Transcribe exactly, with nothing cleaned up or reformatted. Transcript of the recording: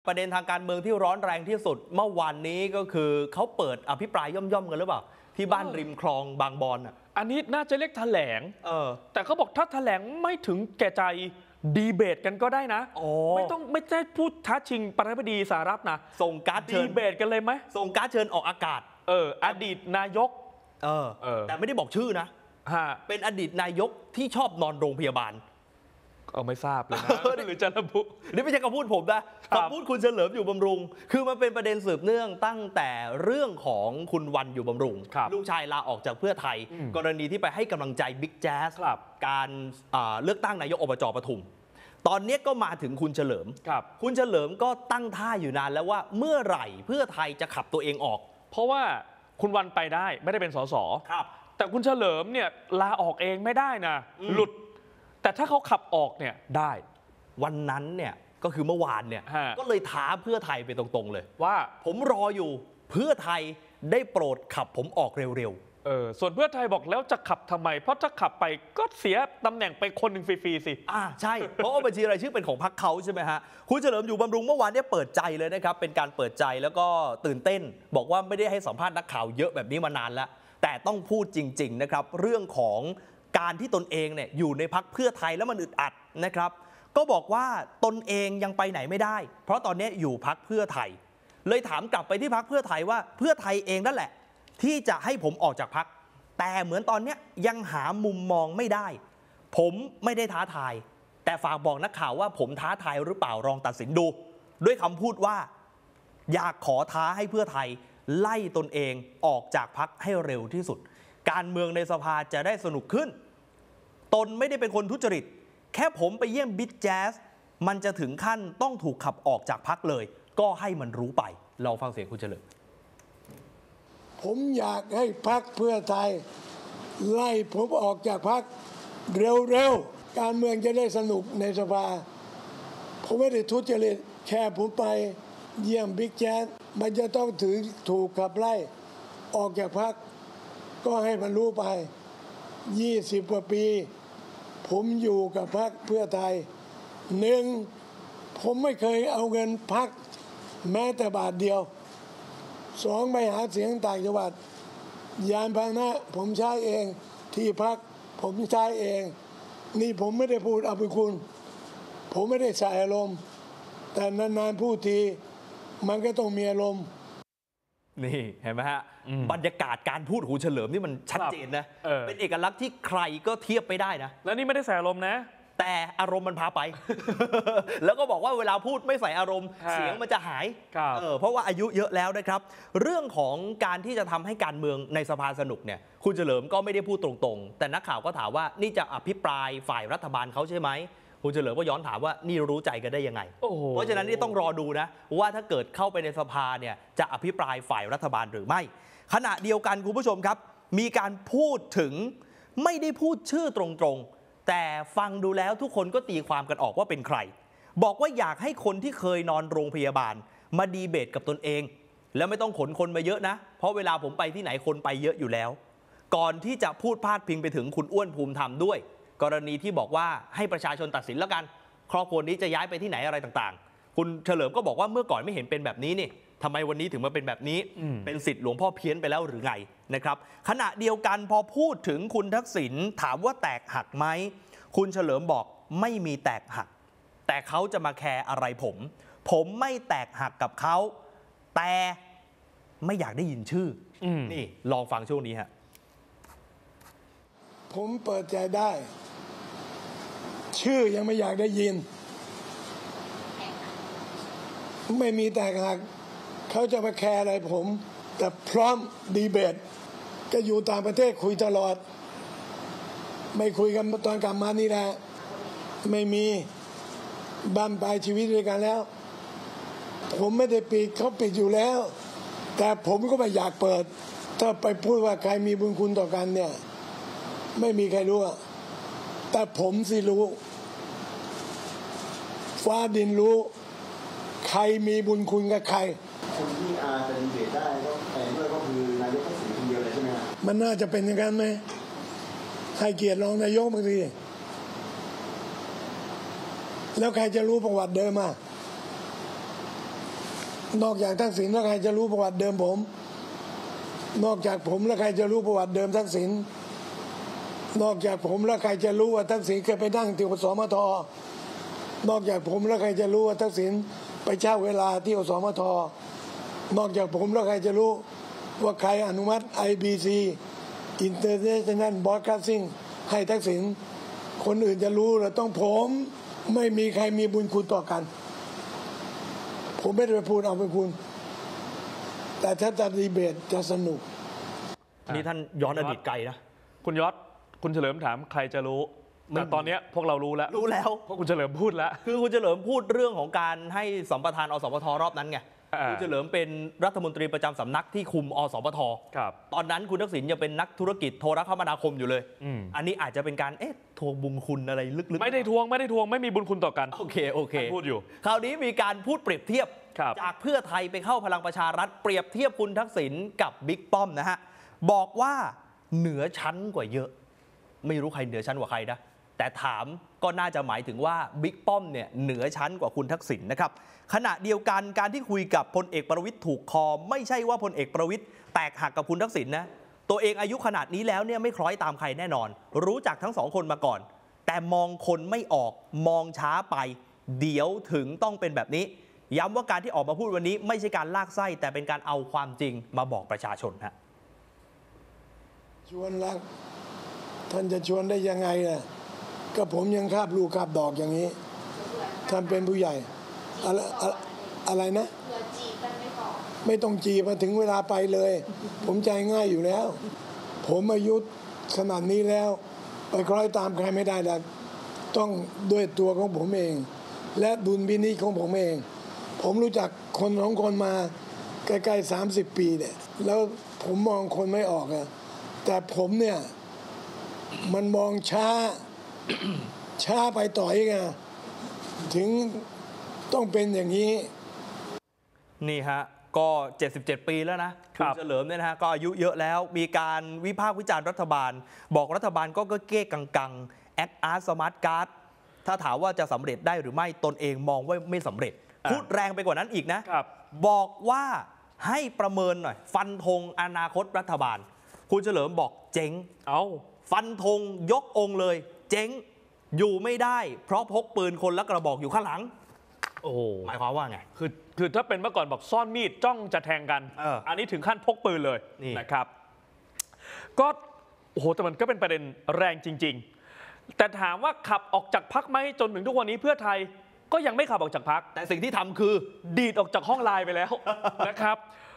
ประเด็นทางการเมืองที่ร้อนแรงที่สุดเมื่อวานนี้ก็คือเขาเปิดอภิปรายย่อมๆกันหรือเปล่าที่บ้านริมคลองบางบอนอ่ะอันนี้น่าจะเรียกแถลงเออแต่เขาบอกถ้าแถลงไม่ถึงแก่ใจดีเบตกันก็ได้นะไม่ต้องไม่ใช่พูดท้าชิงประธานาธิบดีสหรัฐนะส่งการ์ดเชิญดีเบตกันเลยไหมส่งการ์ดเชิญออกอากาศเอออดีตนายกเออเออแต่ไม่ได้บอกชื่อนะเป็นอดีตนายกที่ชอบนอนโรงพยาบาลเอาไม่ทราบเลยนะหรือจะระบุนี่ไม่ใช่คำพูดผมนะคำพูดคุณเฉลิมอยู่บำรุงคือมันเป็นประเด็นสืบเนื่องตั้งแต่เรื่องของคุณวันอยู่บำรุงลูกชายลาออกจากเพื่อไทยกรณีที่ไปให้กำลังใจบิ๊กแจ๊สการเลือกตั้งนายกอบจปทุมตอนนี้ก็มาถึงคุณเฉลิมคุณเฉลิมก็ตั้งท่าอยู่นานแล้วว่าเมื่อไหร่เพื่อไทยจะขับตัวเองออกเพราะว่าคุณวันไปได้ไม่ได้เป็นสสแต่คุณเฉลิมเนี่ยลาออกเองไม่ได้นะหลุดแต่ถ้าเขาขับออกเนี่ยได้วันนั้นเนี่ยก็คือเมื่อวานเนี่ยก็เลยท้าเพื่อไทยไปตรงๆเลยว่าผมรออยู่เพื่อไทยได้โปรดขับผมออกเร็วๆเออส่วนเพื่อไทยบอกแล้วจะขับทำไมเพราะถ้าขับไปก็เสียตำแหน่งไปคนหนึ่งฟรีๆสิอ่าใช่เพราะว่าบัญชีรายชื่อเป็นของพรรคเขาใช่ไหมฮะคุณเฉลิมอยู่บำรุงเมื่อวานเนี่ยเปิดใจเลยนะครับเป็นการเปิดใจแล้วก็ตื่นเต้นบอกว่าไม่ได้ให้สัมภาษณ์นักข่าวเยอะแบบนี้มานานแล้วแต่ต้องพูดจริงๆนะครับเรื่องของการที่ตนเองเนี่ยอยู่ในพรรคเพื่อไทยแล้วมันอึดอัดนะครับก็บอกว่าตนเองยังไปไหนไม่ได้เพราะตอนนี้อยู่พรรคเพื่อไทยเลยถามกลับไปที่พรรคเพื่อไทยว่าเพื่อไทยเองนั่นแหละที่จะให้ผมออกจากพรรคแต่เหมือนตอนนี้ยังหามุมมองไม่ได้ผมไม่ได้ท้าทายแต่ฝากบอกนักข่าวว่าผมท้าทายหรือเปล่าลองตัดสินดูด้วยคำพูดว่าอยากขอท้าให้เพื่อไทยไล่ตนเองออกจากพรรคให้เร็วที่สุดการเมืองในสภาจะได้สนุกขึ้นตนไม่ได้เป็นคนทุจริตแค่ผมไปเยี่ยมบิ๊กแจ๊สมันจะถึงขั้นต้องถูกขับออกจากพรรคเลยก็ให้มันรู้ไปเราฟังเสียงคุณเฉลิมผมอยากให้พรรคเพื่อไทยไล่ผมออกจากพรรคเร็วๆการเมืองจะได้สนุกในสภาผมไม่ได้ทุจริตแค่ผมไปเยี่ยมบิ๊กแจ๊สมันจะต้องถือถูกขับไล่ออกจากพรรคก็ให้มันรู้ไปยี่สิบกว่าปีผมอยู่กับพรรคเพื่อไทยหนึ่งผมไม่เคยเอาเงินพรรคแม้แต่บาทเดียวสองไปหาเสียงต่างจังหวัดยานพาหนะผมใช้เองที่พรรคผมใช้เองนี่ผมไม่ได้พูดเอาไปคุณผมไม่ได้ใส่อารมณ์แต่นานๆพูดทีมันก็ต้องมีอารมณ์นี่เห็นไหมฮะบรรยากาศการพูดของเฉลิมนี่มันชัดเจนนะเป็นเอกลักษณ์ที่ใครก็เทียบไปได้นะแล้วนี่ไม่ได้ใส่อารมณ์นะแต่อารมณ์มันพาไป แล้วก็บอกว่าเวลาพูดไม่ใส่อารมณ์เสียงมันจะหายเออเพราะว่าอายุเยอะแล้วนะครับเรื่องของการที่จะทำให้การเมืองในสภาสนุกเนี่ยคุณเฉลิมก็ไม่ได้พูดตรงๆแต่นักข่าวก็ถามว่านี่จะอภิปรายฝ่ายรัฐบาลเขาใช่ไหมคุณเฉลิมก็ย้อนถามว่านี่รู้ใจกันได้ยังไงเพราะฉะนั้นนี่ต้องรอดูนะว่าถ้าเกิดเข้าไปในสภาเนี่ยจะอภิปรายฝ่ายรัฐบาลหรือไม่ขณะเดียวกันคุณผู้ชมครับมีการพูดถึงไม่ได้พูดชื่อตรงๆแต่ฟังดูแล้วทุกคนก็ตีความกันออกว่าเป็นใครบอกว่าอยากให้คนที่เคยนอนโรงพยาบาลมาดีเบตกับตนเองแล้วไม่ต้องขนคนมาเยอะนะเพราะเวลาผมไปที่ไหนคนไปเยอะอยู่แล้วก่อนที่จะพูดพาดพิงไปถึงคุณอ้วนภูมิธรรมด้วยกรณีที่บอกว่าให้ประชาชนตัดสินแล้วกันครอบครัวนี้จะย้ายไปที่ไหนอะไรต่างๆคุณเฉลิมก็บอกว่าเมื่อก่อนไม่เห็นเป็นแบบนี้นี่ทำไมวันนี้ถึงมาเป็นแบบนี้เป็นสิทธิ์หลวงพ่อเพี้ยนไปแล้วหรือไงนะครับขณะเดียวกันพอพูดถึงคุณทักษิณถามว่าแตกหักไหมคุณเฉลิมบอกไม่มีแตกหักแต่เขาจะมาแคร์อะไรผมผมไม่แตกหักกับเขาแต่ไม่อยากได้ยินชื่อนี่ลองฟังช่วงนี้ฮะผมเปิดใจได้ชื่อยังไม่อยากได้ยินไม่มีแตกหักเขาจะมาแคร์อะไรผมแต่พร้อมดีเบตก็อยู่ต่างประเทศคุยตลอดไม่คุยกันตอนกลับมานี่แหละไม่มีบั้มปลายชีวิตด้วยกันแล้วผมไม่ได้ปิดเขาปิดอยู่แล้วแต่ผมก็ไม่อยากเปิดถ้าไปพูดว่าใครมีบุญคุณต่อกันเนี่ยไม่มีใครรู้แต่ผมสิรู้ฟ้าดินรู้ใครมีบุญคุณกับใครคนที่อาจะดีเบตได้ก็แต่ด้วยก็คือนายกทักษิณคนเดียวเลยใช่ไหมครับมันน่าจะเป็นอย่างนั้นไหมให้เกียรติรองนายกบางทีแล้วใครจะรู้ประวัติเดิมมานอกจากทักษิณแล้วใครจะรู้ประวัติเดิมผม นอกจากผมแล้วใครจะรู้ประวัติเดิมทักษิณนอกจากผมแล้วใครจะรู้ว่าทักษิณเคยไปนั่งที่อสมทนอกจากผมแล้วใครจะรู้ว่าทักษิณไปเช่าเวลาที่อสมทนอกจากผมแล้วใครจะรู้ว่าใครอนุมัติ ไอ บี ซี International Broadcasting ให้ทักษิณคนอื่นจะรู้หรือต้องผมไม่มีใครมีบุญคุณต่อกันผมไม่ได้ไปพูดเอาไปพูดแต่ถ้าจะดีเบตจะสนุกนี่ท่านย้อนอดีตไกลนะคุณยศคุณเฉลิมถามใครจะรู้แต่ตอนนี้พวกเรารู้แล้วรู้แล้วเพราะคุณเฉลิมพูดแล้วคือคุณเฉลิมพูดเรื่องของการให้สัมปทานอสมทรอบนั้นไงคุณเฉลิมเป็นรัฐมนตรีประจำสำนักที่คุมอสมทตอนนั้นคุณทักษิณยังเป็นนักธุรกิจโทรคมนาคมอยู่เลยอันนี้อาจจะเป็นการเอ๊ะทวงบุญคุณอะไรลึกๆไม่ได้ทวงไม่ได้ทวงไม่มีบุญคุณต่อกันโอเคโอเคพูดอยู่คราวนี้มีการพูดเปรียบเทียบจากเพื่อไทยไปเข้าพลังประชารัฐเปรียบเทียบคุณทักษิณกับบิ๊กป้อมนะฮะบอกว่าเหนือชั้นกว่าเยอะไม่รู้ใครเหนือชั้นกว่าใครนะแต่ถามก็น่าจะหมายถึงว่าบิ๊กป้อมเนี่ยเหนือชั้นกว่าคุณทักษิณนะครับขณะเดียวกันการที่คุยกับพลเอกประวิตรถูกคอไม่ใช่ว่าพลเอกประวิตรแตกหักกับคุณทักษิณนะตัวเองอายุขนาดนี้แล้วเนี่ยไม่คล้อยตามใครแน่นอนรู้จักทั้งสองคนมาก่อนแต่มองคนไม่ออกมองช้าไปเดี๋ยวถึงต้องเป็นแบบนี้ย้ำว่าการที่ออกมาพูดวันนี้ไม่ใช่การลากไส้แต่เป็นการเอาความจริงมาบอกประชาชนฮะชวนรักท่านจะชวนได้ยังไงล่ะก็ผมยังคาบลูกคาบดอกอย่างนี้ท่านเป็นผู้ใหญ่อะไรอะไรนะไม่ต้องจีบมาถึงเวลาไปเลยผมใจง่ายอยู่แล้วผมอายุขนาดนี้แล้วไปคล้อยตามใครไม่ได้แล้วต้องด้วยตัวของผมเองและดุลพินิจของผมเองผมรู้จักคนสองคนมาใกล้ๆสามสิบปีเนี่ยแล้วผมมองคนไม่ออกอะแต่ผมเนี่ยมันมองช้า ช้าไปต่อยไงถึงต้องเป็นอย่างนี้นี่ฮะก็เจ็ดสิบเจ็ดปีแล้วนะคุณเฉลิมเนี่ยนะฮะก็อายุเยอะแล้วมีการวิพากษ์วิจารณ์รัฐบาลบอกรัฐบาลก็เก้กังกังแอคอาร์ตสมาร์ทการ์ดถ้าถามว่าจะสำเร็จได้หรือไม่ตนเองมองว่าไม่สำเร็จพูดแรงไปกว่านั้นอีกนะบอกว่าให้ประเมินหน่อยฟันธงอนาคตรัฐบาลคุณเฉลิมบอกเจ๊งเอาฟันธงยกองเลยเจ๊งอยู่ไม่ได้เพราะพกปืนคนละกระบอกอยู่ข้างหลังโอ้หมายความว่าไงคือคือถ้าเป็นเมื่อก่อนบอกซ่อนมีดจ้องจะแทงกันอ, อันนี้ถึงขั้นพกปืนเลยนะครับก็โอ้โหแต่มันก็เป็นประเด็นแรงจริงๆแต่ถามว่าขับออกจากพรรคไหมจนถึงทุกวันนี้เพื่อไทยก็ยังไม่ขับออกจากพรรคแต่สิ่งที่ทำคือดีดออกจากห้องไลน์ไปแล้ว นะครับ